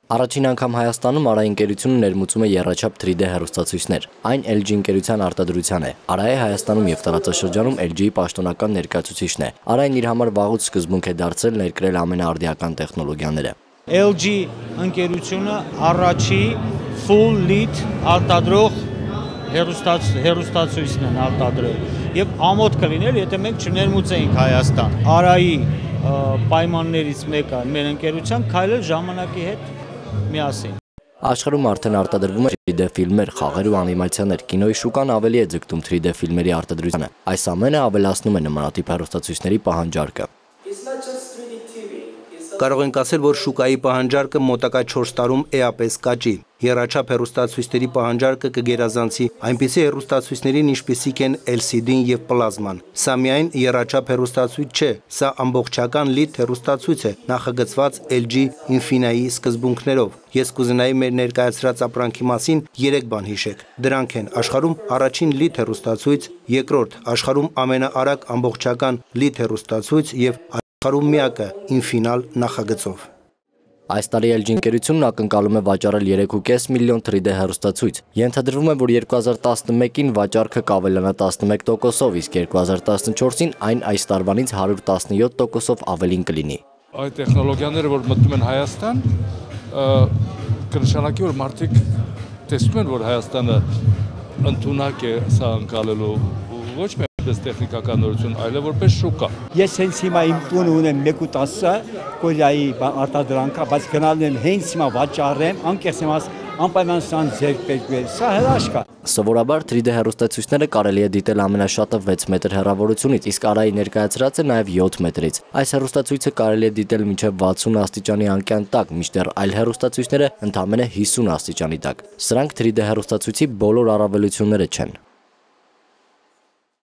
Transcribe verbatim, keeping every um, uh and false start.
Առաջին անգամ Հայաստանում Արայի ընկերությունը ներմուծում է եռաչափ թրի դե հեռուստացույցներ։ Այն L G ընկերության արտադրության է։ Արայը Հայաստանում եւ տարածաշրջանում L G-ի պաշտոնական ներկայացուցիչն է։ Արային իր համար վաղուց սկզբունք է դարձրել ներկրել ամենաարդիական տեխնոլոգիաները։ L G ընկերությունը առաջի full lead արտադրող հեռուստացույցն են արտադրել եւ ամոթ կլիներ, եթե մենք չներմուծեինք Հայաստան։ Արայի պայմաններից մեկը մեր ընկերության քայլել ժամանակի հետ միասին։ Աշխարհում արդեն արտադրվում է թրի դե ֆիլմեր, խաղեր ու անիմացիաներ, կինոյի շուկան ավելի է ձգտում թրի դե ֆիլմերի արտադրությանը։ Այս ամենը ավելացնում է նմանատիպ հեռուստացույցների պահանջարկը։ Կարող ենք ասել, որ շուկայի պահանջարկը մոտակա չորս տարում էապես կաճի։ Եռաչափ հեռուստացույցների պահանջարկը կգերազանցի այնպիսի հեռուստացույցներին, ինչպիսիք են L C D-ն եւ պլազման։ Սա միայն եռաչափ հեռուստացույց չէ, սա ամբողջական լիթ հեռուստացույց է, նախագծված L G Infinity-ի սկզբունքներով։ Ես կուզենայի մեր ներկայացրած ապրանքի մասին երեք բան հիշեք։ Դրանք են աշխարհում առաջին լիթ հեռուստացույց, երկրորդ աշխարհում ամենաարագ ամբողջական լիթ հեռուստացույց եւ աշխարհում միակը Infinal նախագծով։ Այս տարի L G ընկերությունն ակնկալում է վաճառել երեք ու կես միլիոն թրի դե հեռուստացույց։ Ենթադրվում է, որ երկու հազար տասնմեկին վաճառքը կավելանա տասնմեկ տոկոսով, իսկ երկու հազար տասնչորսին այն այս տարվանից հարյուր տասնյոթ տոկոսով ավելին կլինի։ Այդ տեխնոլոգիաները, որ մտնում են Հայաստան, կնշանակի, որ մարդիկ տեսնում են, որ Հայաստանը ընդունակ է սա անցալելու ոչ միայն տեխնիկական նորություն, այլև որպես շուկա։ Ես հենց հիմա իմ տունը ունեմ մեկ ու տասը Կորեայի արտադրանքա, բայց գնալու եմ հենց հիմա վաճառեմ, անկեղծ իմաց անպայման սան ձեռք պետք է։ Սա հրաշք է։ Սովորաբար թրի դե հեռուստացույցները կարելի է դիտել ամենաշատը վեց մետր հեռավորությունից, իսկ Արայի ներկայացրած է նաև յոթ մետրից։ Այս հեռուստացույցը կարելի է դիտել մինչև վաթսուն աստիճանի անկյան տակ, մինչդեռ այլ հեռուստացույցները ընդամենը հիսուն աստիճանի տակ։ Սրանք թրի դե հեռուստացույցի բոլոր առավելությունները չեն։